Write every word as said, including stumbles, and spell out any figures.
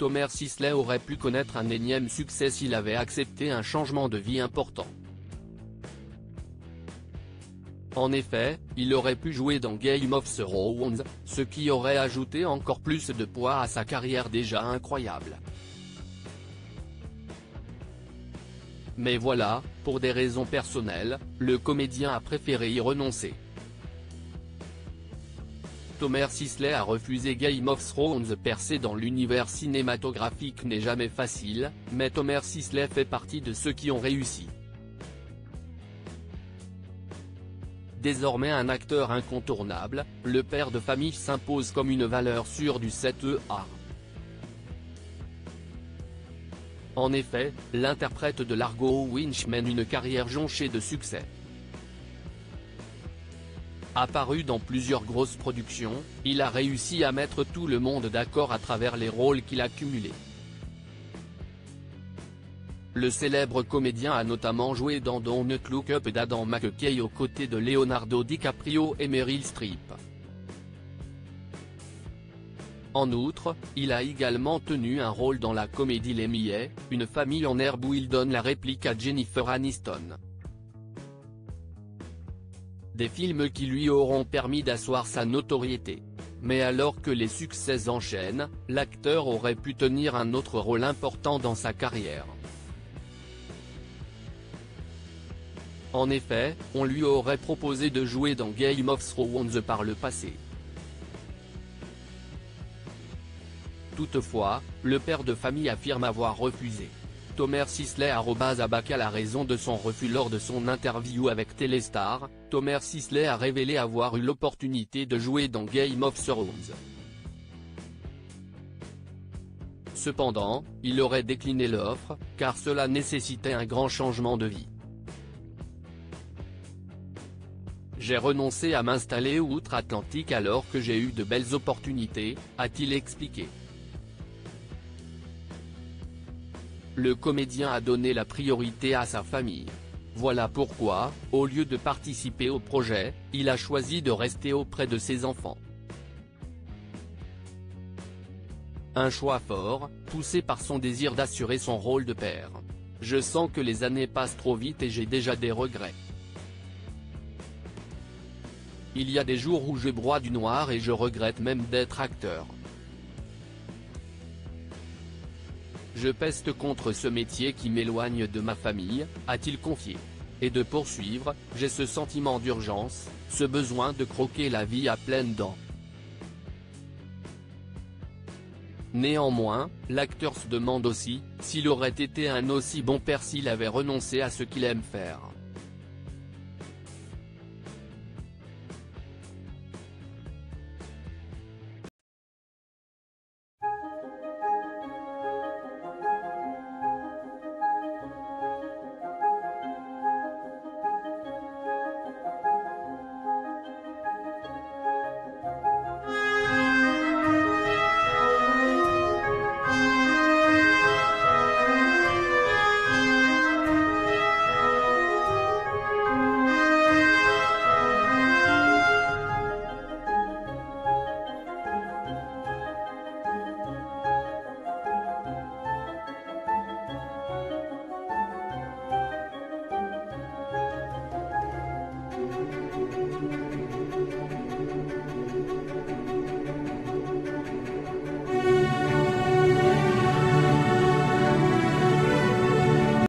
Thomas Sisley aurait pu connaître un énième succès s'il avait accepté un changement de vie important. En effet, il aurait pu jouer dans Game of Thrones, ce qui aurait ajouté encore plus de poids à sa carrière déjà incroyable. Mais voilà, pour des raisons personnelles, le comédien a préféré y renoncer. Thomas Sisley a refusé Game of Thrones. Percer dans l'univers cinématographique n'est jamais facile, mais Thomas Sisley fait partie de ceux qui ont réussi. Désormais un acteur incontournable, le père de famille s'impose comme une valeur sûre du sept E A. En effet, l'interprète de Largo Winch mène une carrière jonchée de succès. Apparu dans plusieurs grosses productions, il a réussi à mettre tout le monde d'accord à travers les rôles qu'il a cumulés. Le célèbre comédien a notamment joué dans Don't Look Up d'Adam McKay aux côtés de Leonardo DiCaprio et Meryl Streep. En outre, il a également tenu un rôle dans la comédie Les Millets, une famille en herbe où il donne la réplique à Jennifer Aniston. Des films qui lui auront permis d'asseoir sa notoriété. Mais alors que les succès enchaînent, l'acteur aurait pu tenir un autre rôle important dans sa carrière. En effet, on lui aurait proposé de jouer dans Game of Thrones par le passé. Toutefois, le père de famille affirme avoir refusé. Thomas Sisley arobase Abacal a raison de son refus. Lors de son interview avec Téléstar, Thomas Sisley a révélé avoir eu l'opportunité de jouer dans Game of Thrones. Cependant, il aurait décliné l'offre, car cela nécessitait un grand changement de vie. J'ai renoncé à m'installer outre-Atlantique alors que j'ai eu de belles opportunités, a-t-il expliqué. Le comédien a donné la priorité à sa famille. Voilà pourquoi, au lieu de participer au projet, il a choisi de rester auprès de ses enfants. Un choix fort, poussé par son désir d'assurer son rôle de père. Je sens que les années passent trop vite et j'ai déjà des regrets. Il y a des jours où je broie du noir et je regrette même d'être acteur. Je peste contre ce métier qui m'éloigne de ma famille, a-t-il confié. Et de poursuivre, j'ai ce sentiment d'urgence, ce besoin de croquer la vie à pleines dents. Néanmoins, l'acteur se demande aussi, s'il aurait été un aussi bon père s'il avait renoncé à ce qu'il aime faire.